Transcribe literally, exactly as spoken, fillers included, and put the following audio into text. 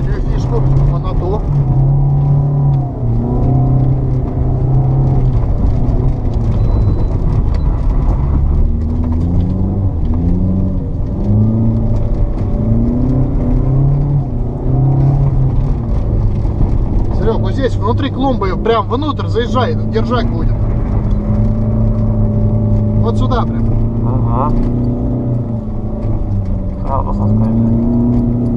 тебе фишку, моноту. Серег, вот здесь внутри клумбы, прям внутрь заезжай, держать будет. Вот сюда прям. Ага. Сразу соскальзывает.